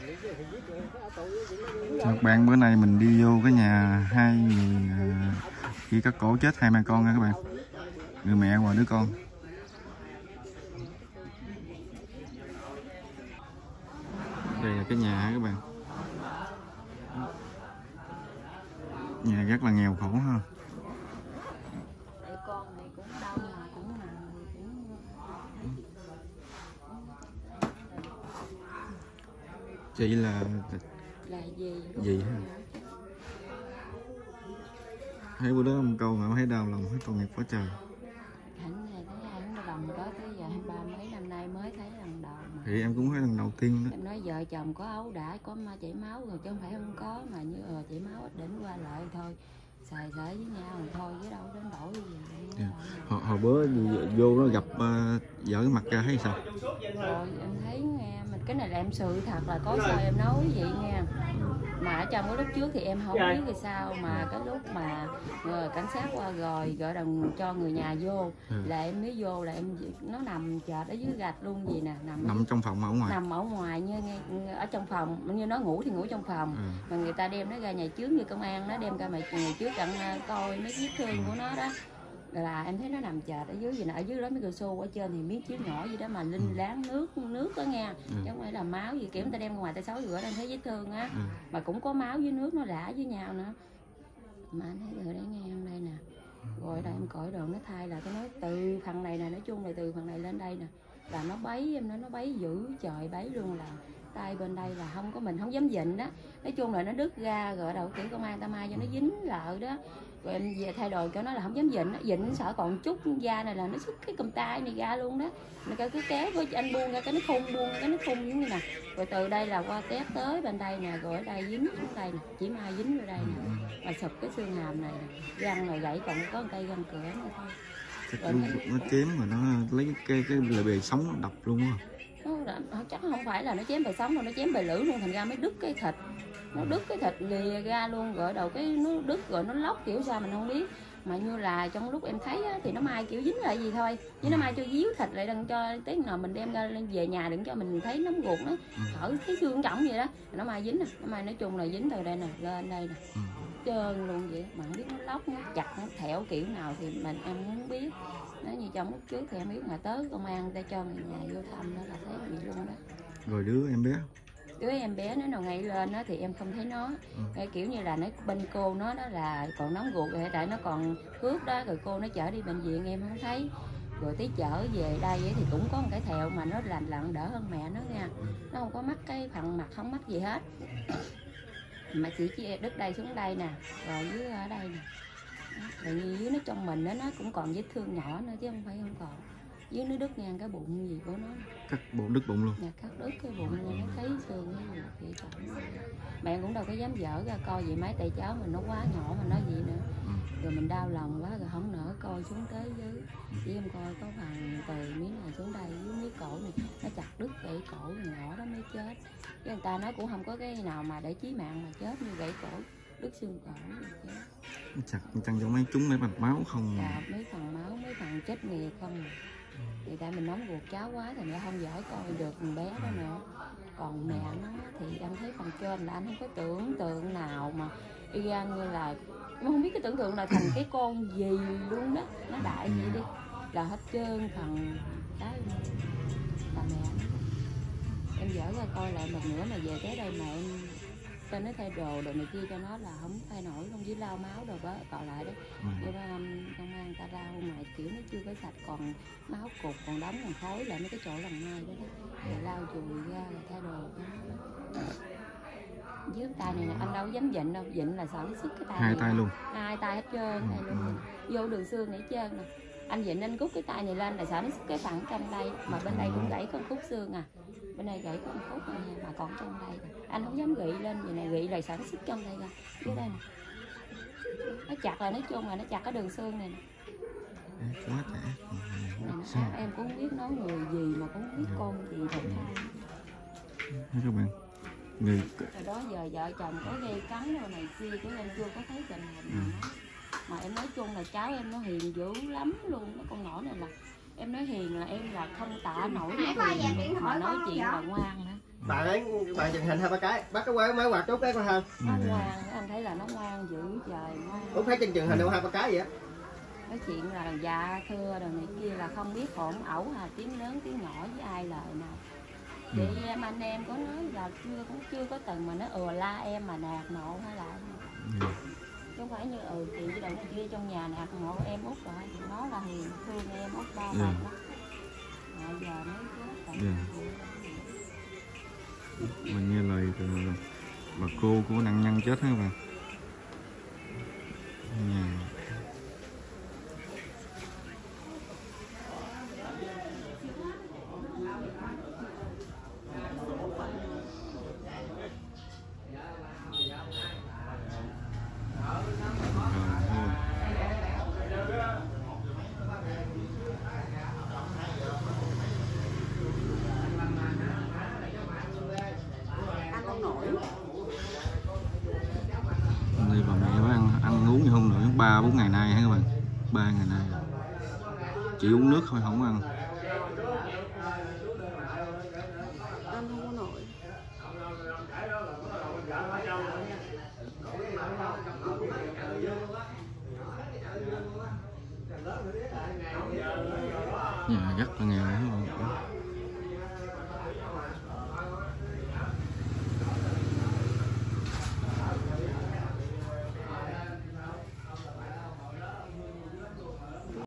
Các bạn, bữa nay mình đi vô cái nhà hai người khi cắt cổ chết hai mẹ con nha các bạn, người mẹ và đứa con. Đây là cái nhà các bạn, nhà rất là nghèo khổ ha. Chị là gì ha? Thấy bữa đó một câu mà thấy đau lòng, thấy tội nghiệp quá trời. Hạnh này thấy anh đồng đó tới giờ 23 mấy năm nay mới thấy lần đầu mà. Thì em cũng thấy lần đầu tiên đó. Em nói vợ chồng có ấu đã, có chảy máu rồi chứ không phải không có, mà như chảy máu ít đỉnh qua lại thôi, xài xởi với nhau rồi thôi chứ đâu đến đổi gì. Hồi bữa vô nó gặp vợ cái mặt ra thấy sao? Rồi em thấy nghe mình cái này là em sự thật là có sao em nói vậy nha. Mà ở trong cái lúc trước thì em không biết thì sao, mà cái lúc mà cảnh sát qua rồi gọi đồng cho người nhà vô là em mới vô, là em nó nằm chợt ở dưới gạch luôn gì nè, nằm trong phòng ở ngoài, nằm ở ngoài như ở trong phòng, như nó ngủ thì ngủ trong phòng mà người ta đem nó ra nhà trước, như công an nó đem ra nhà trước đặng coi mấy vết thương của nó đó, là em thấy nó nằm chợt ở dưới gì nè, ở dưới đó mấy cao su, ở trên thì miếng chiếu nhỏ gì đó mà linh láng nước đó nghe, chứ không phải là máu gì, kiểu người ta đem ra ngoài ta xấu rửa, em thấy vết thương á, mà cũng có máu với nước nó rã với nhau nữa. Mà anh thấy rồi đấy nghe em đây nè, rồi đây em cởi đồ nó thay là cái nói từ phần này nè, nói chung là từ phần này lên đây nè là nó bấy, em nói nó bấy dữ trời bấy luôn, là tay bên đây là không có, mình không dám dịnh đó, nói chung là nó đứt ra rồi đầu kiểu công an ta mai cho nó dính lại đó, rồi em về thay đồ cho nó là không dám dịnh sợ còn chút da này là nó xuất cái cầm tay này ra luôn đó, mình cứ kéo với anh buông ra cái nó khung, buông cái nó khung giống như nè, rồi từ đây là qua tép tới bên đây nè, rồi ở đây dính xuống đây nè, chỉ mai dính vào đây nè, mà sụp cái xương hàm này nè, răng rồi gãy còn có một cây răng cửa nữa thôi. Rồi nó chém mà nó lấy cái là bề sống nó đập luôn á. Chắc không phải là nó chém bề sống đâu, nó chém bề lưỡi luôn, thành ra mới đứt cái thịt, nó đứt cái thịt lìa ra luôn, rồi đầu cái nó đứt rồi nó lóc kiểu sao mình không biết, mà như là trong lúc em thấy á, thì nó mai kiểu dính lại gì thôi, chứ nó mai cho díu thịt lại đừng cho tí nào mình đem ra lên về nhà đừng cho mình thấy nóng ruột nó thở thấy xương trọng vậy đó, nó mai dính nè, nó mai nói chung là dính từ đây nè lên đây nè, trơn luôn vậy, mà không biết nó lóc nó chặt nó thẹo kiểu nào thì em không biết. Nếu như trong lúc trước thì em biết, mà tới công an ta cho người nhà vô thăm đó là thấy vậy luôn đó. Rồi đứa em bé Nó nào ngày lên đó thì em không thấy nó, kiểu như là nó bên cô nó đó là còn nóng ruột rồi, tại nó còn cướp đó, rồi cô nó chở đi bệnh viện em không thấy, rồi tí chở về đây thì cũng có một cái thẹo mà nó lành lặn đỡ hơn mẹ nó nha, nó không có mắc cái phần mặt, không mắc gì hết, mà chỉ đứt đây xuống đây nè, rồi dưới ở đây nè, rồi dưới nó trong mình đó, nó cũng còn vết thương nhỏ nữa chứ không phải không còn, dưới nó đứt ngang cái bụng gì của nó, cắt bụng đứt bụng luôn, cắt đứt cái bụng này, nó thấy xương hay gì vậy chẳng, bạn cũng đâu có dám dở ra coi vậy, mấy tay cháu mình nó quá nhỏ mà nói gì nữa, rồi mình đau lòng quá rồi không nỡ coi xuống tới dưới, chỉ em coi có phần từ miếng này xuống đây dưới miếng cổ này nó chặt đứt gãy cổ nhỏ đó mới chết, chứ người ta nói cũng không có cái nào mà để chí mạng mà chết như gãy cổ đứt xương cổ vậy chứ. Chặt chăng cho mấy chúng mấy mạch máu không à, mấy phần máu mấy phần chết nghề không à. Thì tại mình nóng ruột cháu quá thì nó không giỏi coi được con bé đó nữa, còn mẹ nó thì em thấy phần trên là anh không có tưởng tượng nào mà y gan như là nó không biết cái tưởng tượng là thành cái con gì luôn đó, nó đại vậy đi là hết trơn phần đó là mẹ nó. Em dở ra coi lại một nữa mà về tới đây mà em cho nó thay đồ này kia cho nó là không thay nổi luôn, với lau máu rồi đó còn lại đấy, nhưng mà công an ta lau mà kiểu nó chưa có sạch, còn máu cục còn đóng còn khói lại mấy cái chỗ lần mai đó rồi lau chùi ra rồi thay đồ cho nó. Dưới tay này nè anh đâu dám dịnh đâu, dịnh là sợ nó sức cái tay hai tay luôn, hai tay hết trơn tay luôn, vô đường xương này hết trơn nè, anh dịnh anh cút cái tay này lên là sợ nó sức cái phần trong đây, mà bên đây cũng gãy con khúc xương à, bên đây gãy con khúc này mà còn trong đây nè, anh không dám gị lên vậy này, gị là sợ nó sức trong đây ra, dưới đây nè nó chặt là nói chung là nó chặt cái đường xương này nè. Quá trẻ. Em cũng không biết nói người gì mà cũng không biết con gì thật ra. Các bạn người rồi đó giờ vợ chồng có gây cắn rồi này kia của em chưa có thấy tình hình mà em nói chung là cháu em nó hiền dữ lắm luôn, nó con nhỏ này là em nói hiền là em là không tả nổi nó hiền mà nói chuyện là ngoan nữa, Bạn ấy bạn chừng hình 2-3 cái, bắt cái máy quạt trút cái coi không? Nó ngoan, anh thấy là nó ngoan dữ trời, ngoan. Út thấy chừng hình đâu 2-3 cái vậy á. Nói chuyện là dạ thưa rồi này kia là không biết hỗn ẩu hà, tiếng lớn tiếng nhỏ với ai lời nào. Chị em anh em có nói là cũng chưa có từng mà nó la em mà nạt nộ hay là chứ không phải như chị với đồng kia trong nhà nạt nộ em Út rồi, nó là hiền thương em Út ba lần đó. Giờ mới chết rồi. Mình nghe lời từ bà cô của nạn nhân chết hả bạn? Đây bà mẹ mới ăn uống gì không nữa, 3-4 ngày nay hả các bạn? 3 ngày nay chỉ uống nước thôi không ăn.